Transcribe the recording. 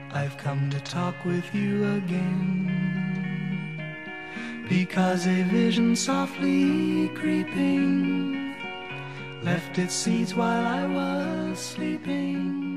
I've come to talk with you again, because a vision softly creeping left its seeds while I was sleeping.